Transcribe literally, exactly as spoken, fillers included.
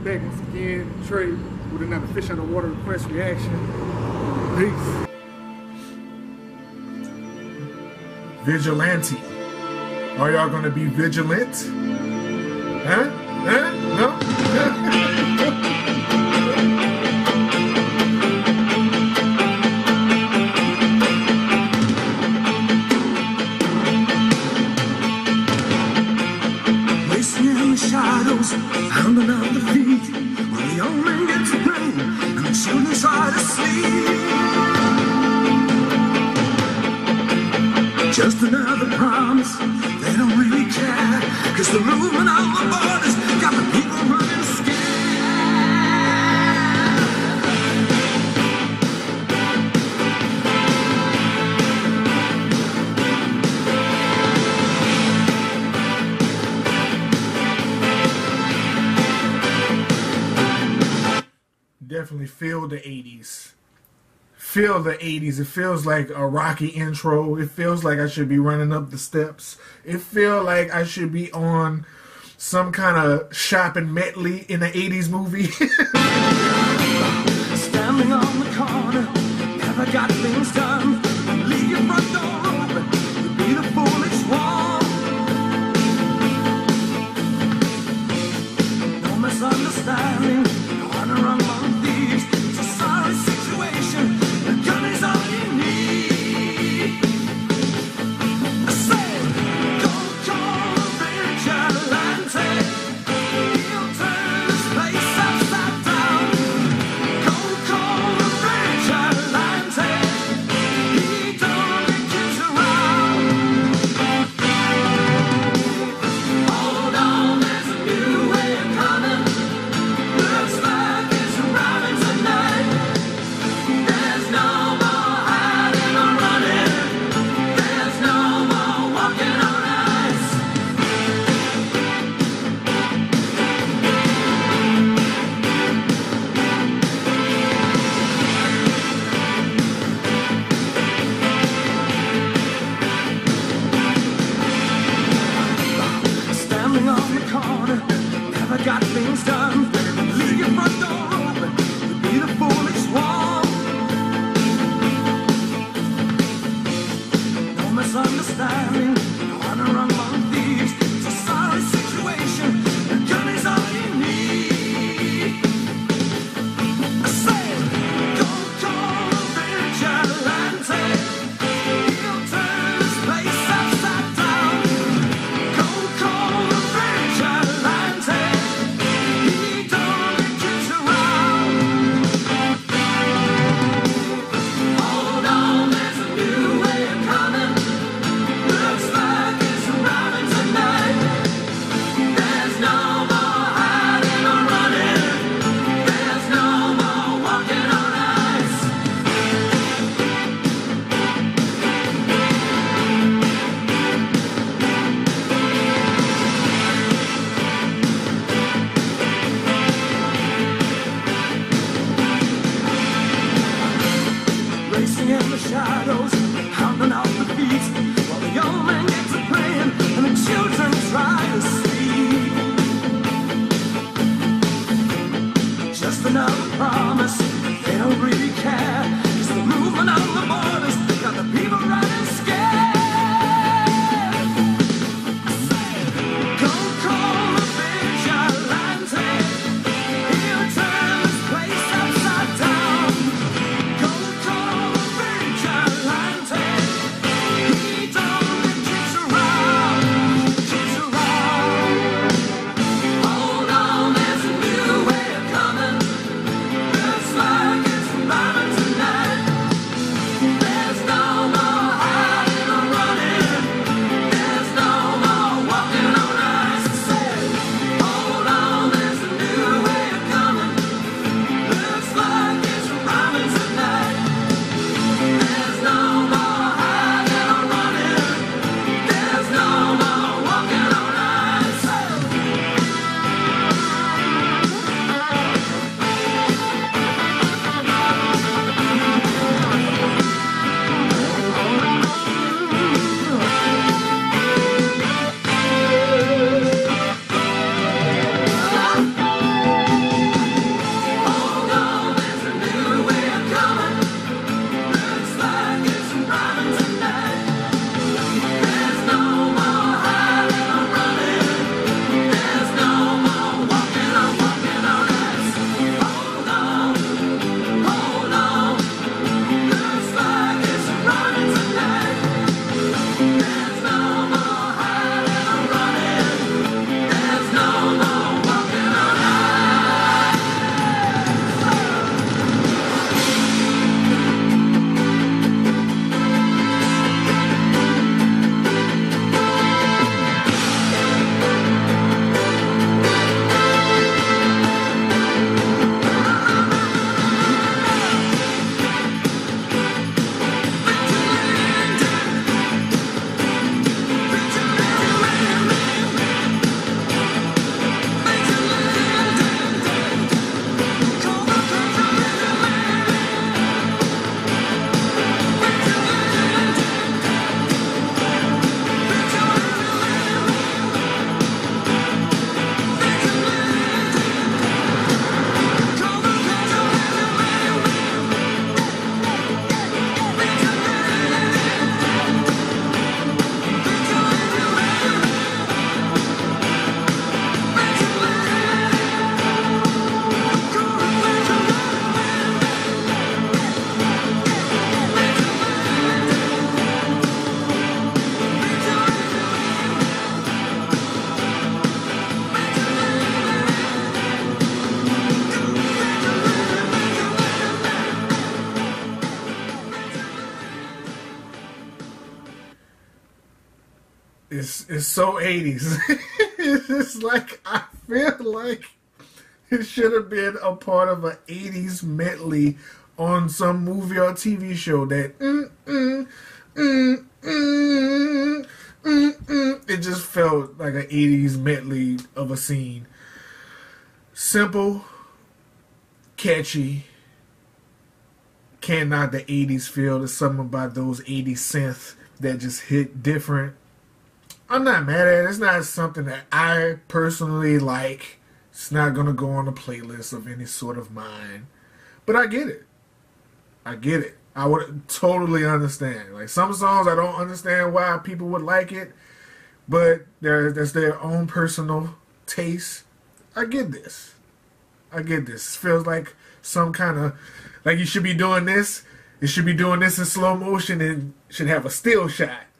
back once again. Trey with another Fish Out of Water request reaction. Peace. Vigilante. Are y'all gonna be vigilant? Huh? Huh? No? Racing in the shadows, pounding out the feet, while the young men get to playing and the children try to sleep. Just another promise, they don't really care, cause the movement on the borders got the people running scared. Definitely feel the eighties. Feel the eighties. It feels like a Rocky intro. It feels like I should be running up the steps. It feels like I should be on some kind of shopping medley in an eighties movie. Standing on the corner, never got things done. Leave your front door open, you'll be the foolish one. No misunderstanding, no honor among thieves. It's a sorry situation. The gun is all you need. I said, go call a vigilante. He'll turn this place upside down. Go call a vigilante. He don't get kids around. Hold on, there's a new way of coming. Looks like it's arriving tonight. There's no more hiding or running. There's no more walking on ice. Standing on the corner, never got things done. Leave your front door open, you'll be the foolish one. No misunderstanding, no honor among thieves. It's a sorry situation, the gun is all you need. I said, go call a vigilante. He'll turn this place upside down. Go call a vigilante. He don't get kids around. Hold on, there's a new way of coming. Looks like it's arriving tonight. There's no more hiding or running. There's no more walking on ice. Racing in the shadows, hounding out the beat, while the young men get to playing and the children try to sleep. Just another promise, they don't really care, cause the movement on the borders got the people running scared. I said, go call a vigilante. He'll turn this place upside down. Go call a vigilante. He don't get kids around, kids around. Hold on, there's a new way of coming. it's it's so eighties. It's just like I feel like it should have been a part of an eighties medley on some movie or T V show. That mm, mm, mm, mm, mm, mm. It just felt like an eighties medley of a scene. Simple, catchy. Can't knock the eighties feel. There's something about those eighties synth that just hit different. I'm not mad at it. It's not something that I personally like. It's not going to go on a playlist of any sort of mine. But I get it. I get it. I would totally understand. Like, some songs I don't understand why people would like it, but that's their own personal taste. I get this. I get this. It feels like some kind of, like you should be doing this. You should be doing this in slow motion and should have a still shot.